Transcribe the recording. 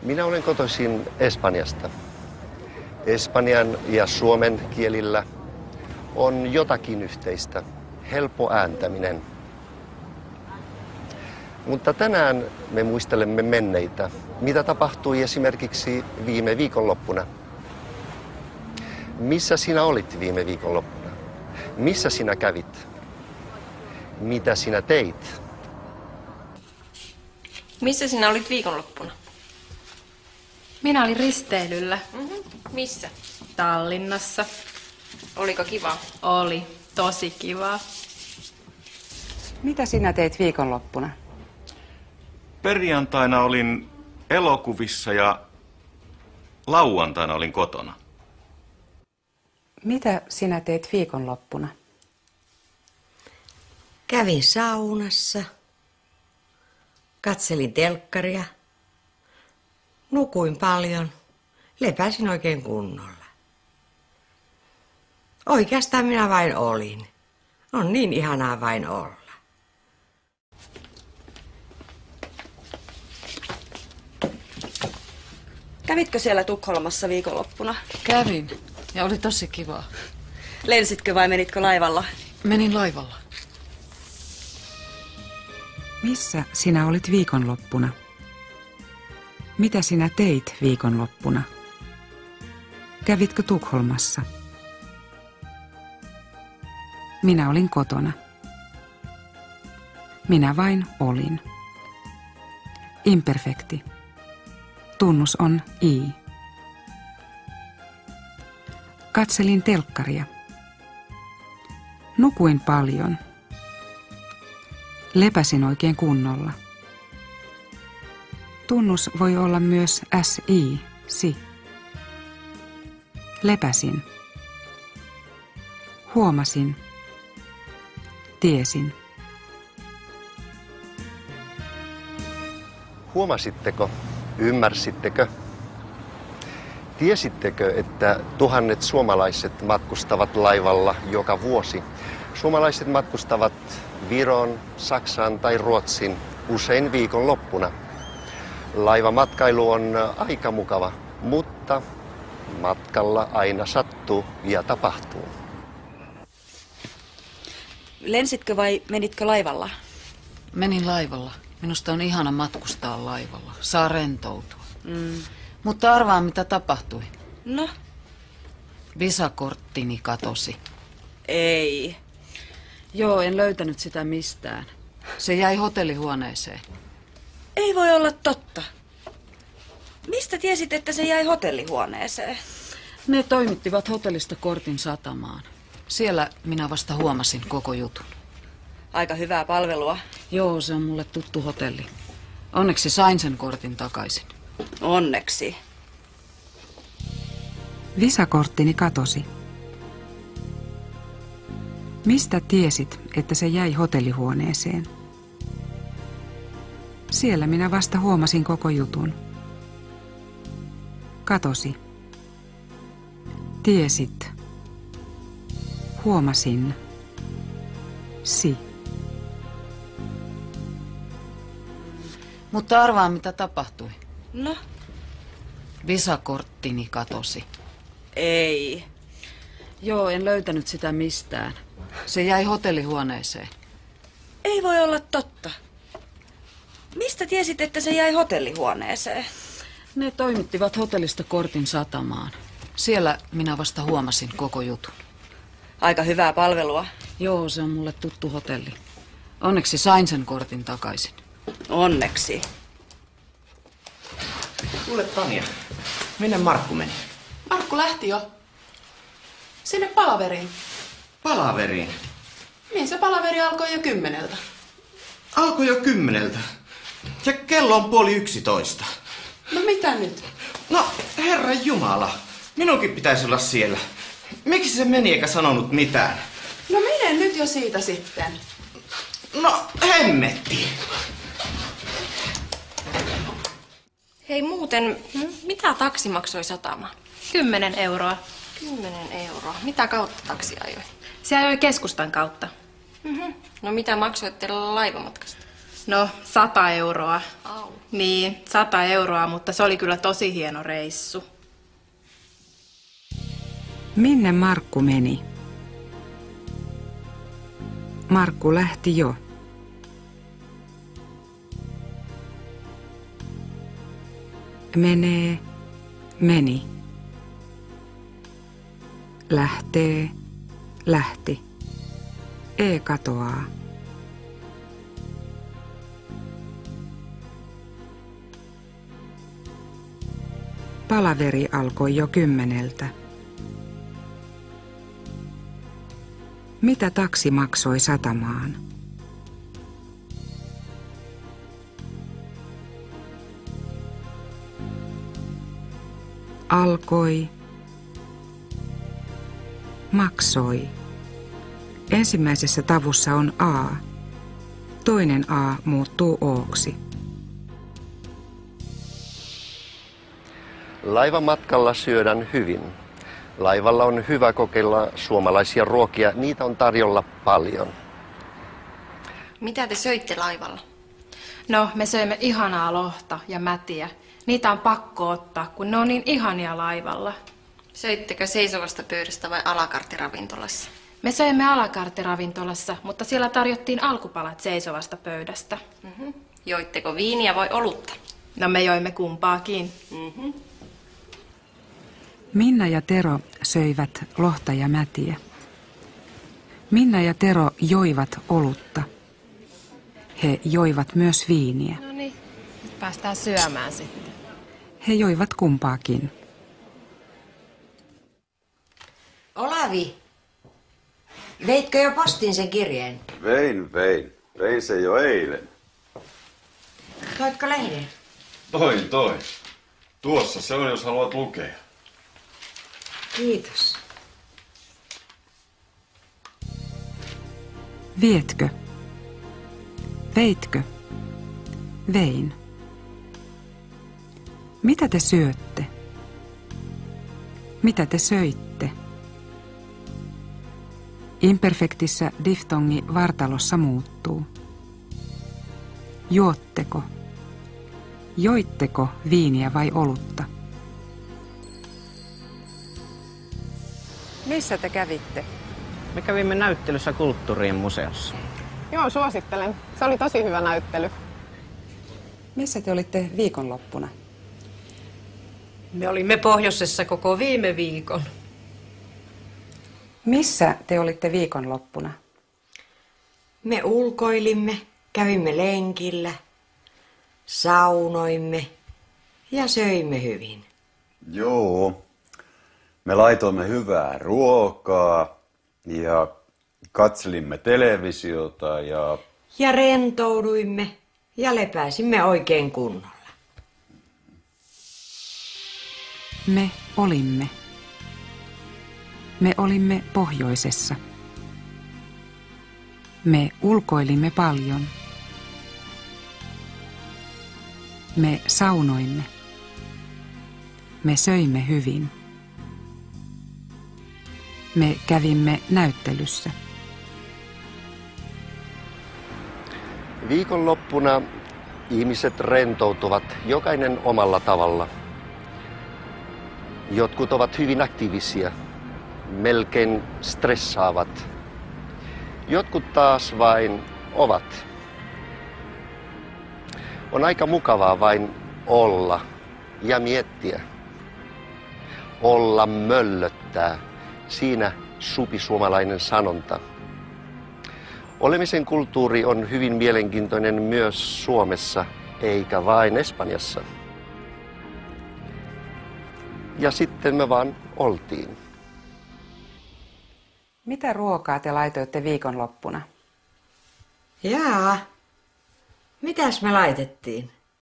Minä olen kotoisin Espanjasta. Espanjan ja suomen kielillä on jotakin yhteistä, helppo ääntäminen. Mutta tänään me muistelemme menneitä, mitä tapahtui esimerkiksi viime viikonloppuna. Missä sinä olit viime viikonloppuna? Missä sinä kävit? Mitä sinä teit? Missä sinä olit viikonloppuna? Minä olin risteilyllä. Missä? Tallinnassa. Oliko kiva? Oli. Tosi kivaa. Mitä sinä teit viikonloppuna? Perjantaina olin elokuvissa ja lauantaina olin kotona. Mitä sinä teit viikonloppuna? Kävin saunassa, katselin telkkaria, nukuin paljon, lepäsin oikein kunnolla. Oikeastaan minä vain olin. On niin ihanaa vain olla. Kävitkö siellä Tukholmassa viikonloppuna? Kävin ja oli tosi kivaa. Lensitkö vai menitkö laivalla? Menin laivalla. Missä sinä olit viikonloppuna? Mitä sinä teit viikonloppuna? Kävitkö Tukholmassa? Minä olin kotona. Minä vain olin. Imperfekti. Tunnus on I. Katselin telkkaria. Nukuin paljon. Lepäsin oikein kunnolla. Tunnus voi olla myös SI, si. Lepäsin. Huomasin. Tiesin. Huomasitteko? Ymmärsittekö? Tiesittekö, että tuhannet suomalaiset matkustavat laivalla joka vuosi? Suomalaiset matkustavat Viroon, Saksaan tai Ruotsin usein viikonloppuna. Laivamatkailu on aika mukava, mutta matkalla aina sattuu ja tapahtuu. Lensitkö vai menitkö laivalla? Menin laivalla. Minusta on ihana matkustaa laivalla. Saa rentoutua. Mutta arvaa, mitä tapahtui. No? Visakorttini katosi. Ei. Joo, en löytänyt sitä mistään. Se jäi hotellihuoneeseen. Ei voi olla totta. Mistä tiesit, että se jäi hotellihuoneeseen? Ne toimittivat hotellista kortin satamaan. Siellä minä vasta huomasin koko jutun. Aika hyvää palvelua. Joo, se on mulle tuttu hotelli. Onneksi sain sen kortin takaisin. Onneksi. Visakorttini katosi. Mistä tiesit, että se jäi hotellihuoneeseen? Siellä minä vasta huomasin koko jutun. Katosi. Tiesit. Huomasin. Si. Mutta arvaa, mitä tapahtui. No? Visakorttini katosi. Ei. Joo, en löytänyt sitä mistään. Se jäi hotellihuoneeseen. Ei voi olla totta. Mistä tiesit, että se jäi hotellihuoneeseen? Ne toimittivat hotellista kortin satamaan. Siellä minä vasta huomasin koko jutun. Aika hyvää palvelua. Joo, se on mulle tuttu hotelli. Onneksi sain sen kortin takaisin. Onneksi. Kuule Tanja, minne Markku meni? Markku lähti jo. Sinne palaveriin. Palaveriin? Niin, se palaveri alkoi jo 10. Alkoi jo 10. Ja kello on 10:30. No mitä nyt? No, Herran Jumala, minunkin pitäisi olla siellä. Miksi se meni eikä sanonut mitään? No mene nyt jo siitä sitten. No, hemmetti. Hei muuten, mitä taksi maksoi satama? 10 euroa. 10 euroa. Mitä kautta taksi ajoi? Se ajoi keskustan kautta. No mitä maksoitte laivamatkasta? No, 100 euroa. Au. Niin, 100 euroa, mutta se oli kyllä tosi hieno reissu. Minne Markku meni? Markku lähti jo. Menee, meni. Lähtee, lähti. E katoaa. Palaveri alkoi jo 10. Mitä taksi maksoi satamaan? Alkoi. Maksoi. Ensimmäisessä tavussa on A. Toinen A muuttuu O:ksi. Laivamatkalla syödään hyvin. Laivalla on hyvä kokeilla suomalaisia ruokia, niitä on tarjolla paljon. Mitä te söitte laivalla? No, me söimme ihanaa lohta ja mätiä. Niitä on pakko ottaa, kun ne on niin ihania laivalla. Söittekö seisovasta pöydästä vai alakarttiravintolassa? Me söimme alakarttiravintolassa, mutta siellä tarjottiin alkupalat seisovasta pöydästä. Joitteko viiniä vai olutta? No, me joimme kumpaakin. Minna ja Tero söivät lohta ja mätiä. Minna ja Tero joivat olutta. He joivat myös viiniä. No niin, nyt päästään syömään sitten. He joivat kumpaakin. Olavi, veitkö jo postiin sen kirjeen? Vein. Vein se jo eilen. Toitko lehden? Toin. Tuossa se on, jos haluat lukea. Kiitos. Vietkö? Veitkö? Vein. Mitä te syötte? Mitä te söitte? Imperfektissä diftongi vartalossa muuttuu. Juotteko? Joitteko viiniä vai olutta? Missä te kävitte? Me kävimme näyttelyssä Kulttuurien museossa. Joo, suosittelen. Se oli tosi hyvä näyttely. Missä te olitte viikonloppuna? Me olimme pohjoisessa koko viime viikon. Missä te olitte viikonloppuna? Me ulkoilimme, kävimme lenkillä, saunoimme ja söimme hyvin. Joo. Me laitoimme hyvää ruokaa ja katselimme televisiota ja... Ja rentouduimme ja lepäsimme oikein kunnolla. Me olimme. Me olimme pohjoisessa. Me ulkoilimme paljon. Me saunoimme. Me söimme hyvin. Me kävimme näyttelyssä. Viikonloppuna ihmiset rentoutuvat jokainen omalla tavalla. Jotkut ovat hyvin aktiivisia, melkein stressaavat. Jotkut taas vain ovat. On aika mukavaa vain olla ja miettiä. Olla möllöttää. Siinä supisuomalainen sanonta. Olemisen kulttuuri on hyvin mielenkiintoinen myös Suomessa, eikä vain Espanjassa. Ja sitten me vaan oltiin. Mitä ruokaa te laitoitte viikonloppuna? Jaa, mitäs me laitettiin?